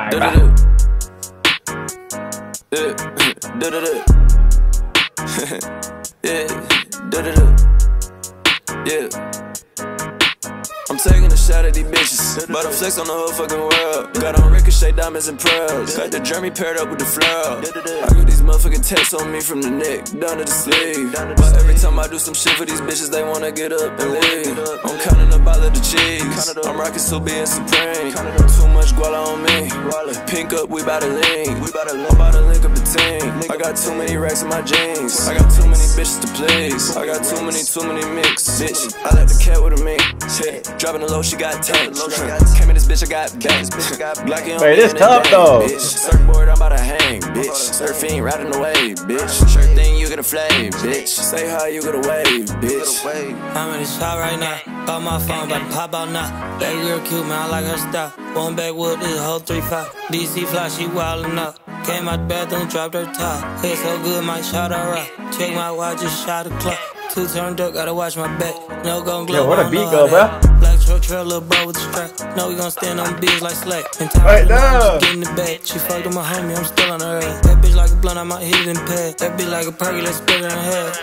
I'm taking a shot at these bitches, but I'm flex on the whole fucking world. Got on ricochet diamonds and pearls. Got the Jeremy paired up with the flow. I got these motherfucking texts on me from the neck down to the sleeve. But every time I do some shit for these bitches, they wanna get up and leave. I'm counting up all of the cheese. I'm rocking so being supreme. Too much guala on me. Pink up, we bout to lean. I'm bout to link up the team. I got too many racks in my jeans. I got too many bitches to please. I got too many mix. Bitch, I let the cat with a mink. Dropping the low, she got tanks. Came in this bitch, I got bangs. Wait, this tough though. Surfboard, I'm about to hang, bitch. Surfing, riding the wave, bitch. Shirt thing, you get a flame, bitch. Say hi, you get a wave, bitch. I'm in the shop right now. Got my phone, about to pop out now. That girl cute, man, I like her style. One backwood, this whole 3-5. DC fly, she wildin' up. Came out the bathroom, dropped her top. Head so good, might shout her up. Check my watch, just shot a clock. Two turned up, gotta watch my back. No gon' glow. Yo, what a beat go, bro. Black truck trail, little bro with the strap. No, we gon' stand on biz like slack. In time right for the now. night, she get in the bed. She fucked with my homie, I'm still on her ass. That bitch like a blunt, I might hit it in pad. That bitch like a perky, let's spit her in her head.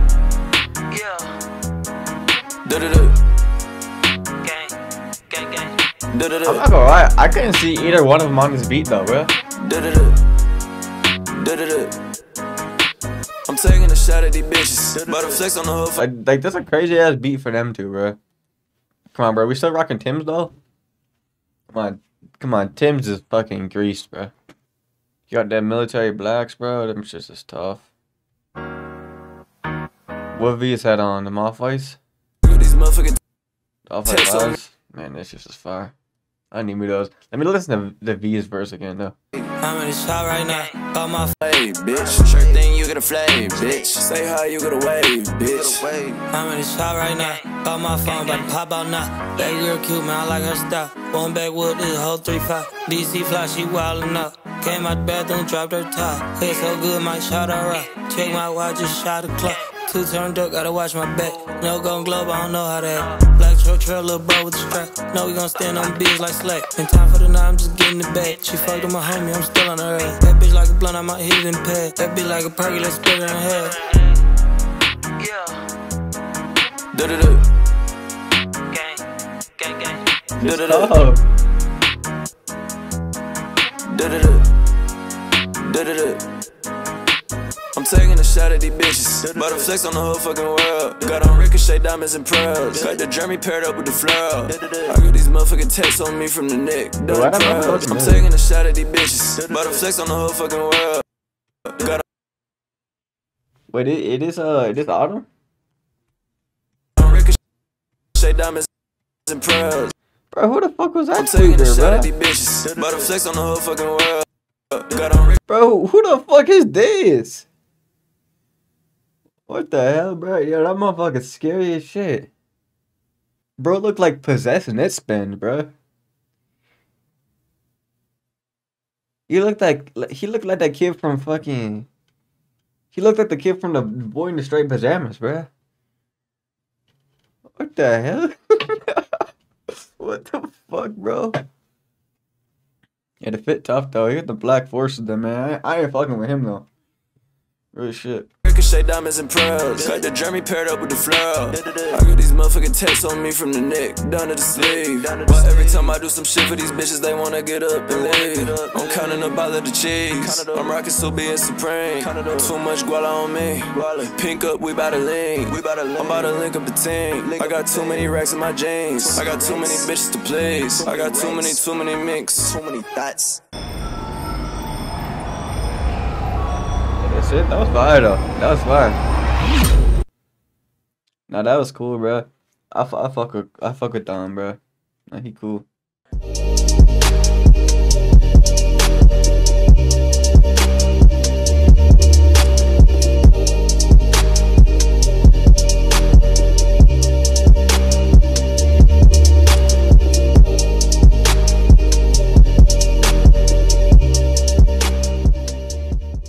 I'm not gonna lie, I couldn't see either one of them on this beat though, bro. I'm taking a shot at these bitches, but I'm flex on the whole Like that's a crazy ass beat for them two, bro. Come on, bro. We still rocking Tim's though? Come on. Tim's is fucking greased, bro. You got them military blacks, bro. Them shits is tough. What V is that on? The Off-Whites? These motherfucking Off-White vibes? Man, this shit is fire. I need me those. Let me listen to the V's verse again though. I'm in the shop right now. Got my flame, bitch. Shirt thing, you get a flame, bitch. Say hi, you get a wave, bitch. I'm in the shop right now. Got my phone, about to pop out now. That girl cute, man, I like her style. One backwood, this whole 3-5. DC fly, she wildin' up. Came out the bathroom, dropped her top. Head so good, might shout her up. Check my watch, just shot a clock. Two turned up, gotta watch my back. No gon' globe, I don't know how to act. Black truck trail, little bro with the strap. No, we gon' stand on biz like slack. In time for the night, I'm just getting the bag. She fucked with my homie, I'm still on her ass. That bitch like a blunt, I might hit it in pad. That bitch like a perky, let's spit her in her head. I'm taking a shot at these bitches, but I'm flex on the whole fucking world. Got on ricochet diamonds and pearls. Got the Jeremy paired up with the flow. I got these motherfucking texts on me from the neck down to pearls. I'm taking a shot at these bitches, but I'm flex on the whole fucking world. Got Wait, it is autumn? on ricochet diamonds and pearls. Bro, who the fuck was that? I'm taking a shot at these bitches, but I'm flex on the whole fucking world. Got on Bro, who the fuck is this? What the hell, bro? Yo, that motherfucker's scary as shit. Bro, look like possessed and it spins, bro. He looked like that kid from fucking. He looked like the kid from the Boy in the Straight Pajamas, bro. What the hell? What the fuck, bro? Yeah, the fit tough though. He got the black forces there, man. I ain't fucking with him though. Real shit. ricochet diamonds and pearls. Got the Jeremy paired up with the flow. I got these motherfucking texts on me from the neck down to the sleeve. But every time I do some shit for these bitches, they wanna get up and leave. I'm counting up all of the cheese. I'm rocking so being supreme. Too much guala on me. Pink up, we bout to lean. I'm about to link up the team. I got too many racks in my jeans. I got too many bitches to please. I got too many mix. Too many thoughts. That's it. That was fire though. That was fire. Nah, that was cool, bro. I fuck with Dom, bro. Nah, he cool.